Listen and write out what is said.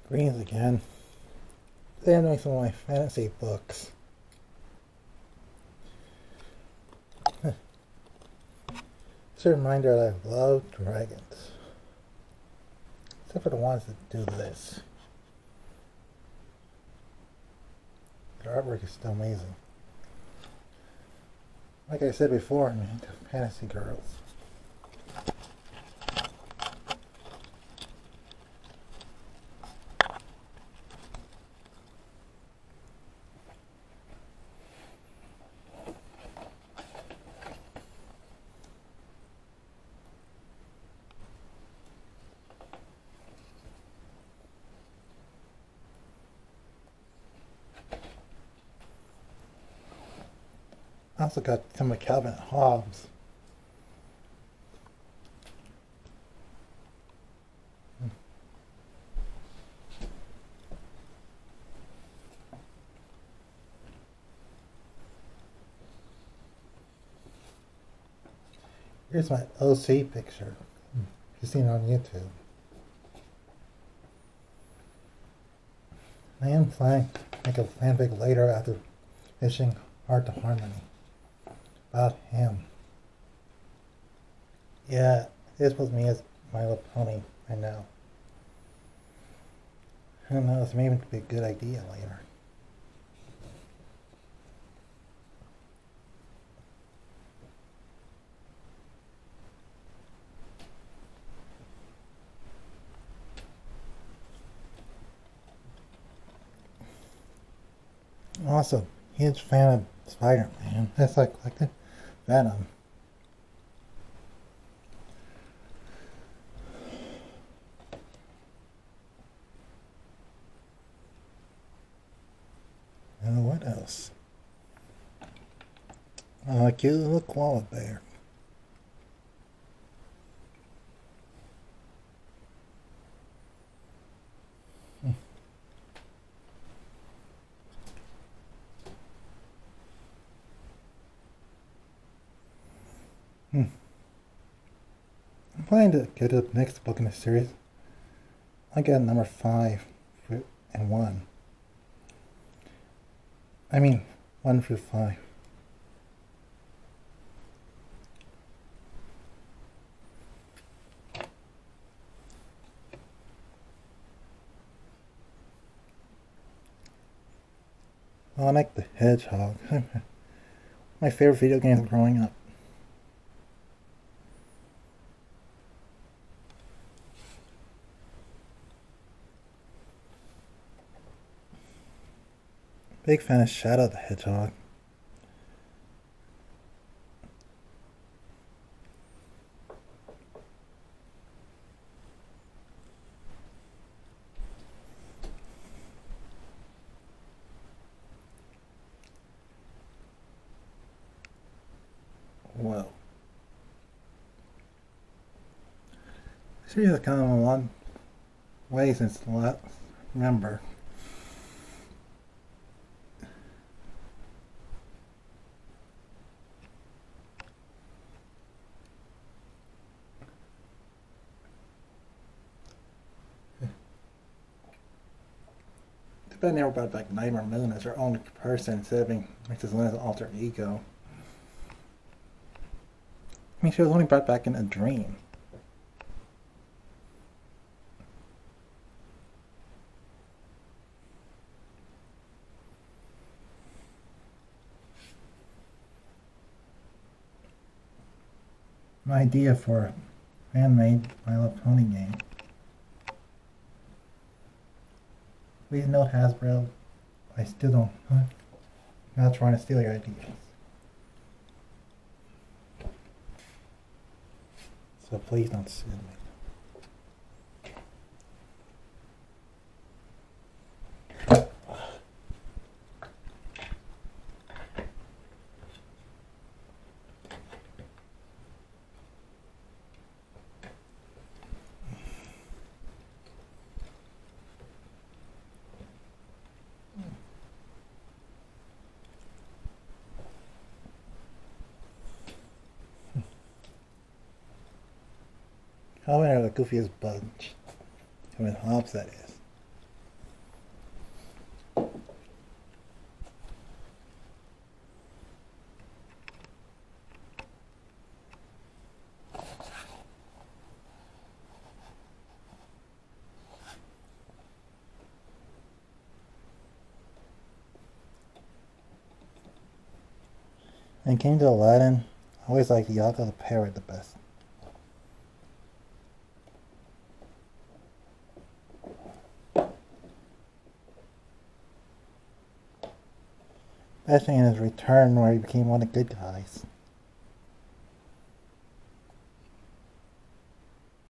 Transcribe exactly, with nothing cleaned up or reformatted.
Greens again. Today I'm doing some of my fantasy books. It's a reminder that I love dragons. Except for the ones that do this. The artwork is still amazing. Like I said before, I'm into fantasy girls. I also got some of Calvin and Hobbes. Here's my O C picture. You've seen it on YouTube. I am planning to make a fanfic later after finishing Heart to Harmony. About him. Yeah, this was me as My Little Pony, I know. I don't know, it's maybe it could be a good idea later. Also, huge fan of Spiderman. That's like like the Venom. And what else? Oh, a cute little koala bear. Hmm. Hmm. I'm planning to get to the next book in the series. I got number five and one. I mean, one through five. Oh, I like the Hedgehog. My favorite video games growing up. Big fan of Shadow the Hedgehog. Whoa. The series has come a long way since the last remember. But I never brought back Nightmare Moon as her own person instead of being Missus Lynn's alter ego. I mean, she was only brought back in a dream. My idea for a fan-made My Little Pony game. Please note Hasbro, I still don't, I'm not trying to steal your ideas. So please don't sue me. Calvin are the goofiest bunch. Calvin and Hobbes, that is. When it came to Aladdin, I always liked Iago the Parrot the best. Especially in his return where he became one of the good guys.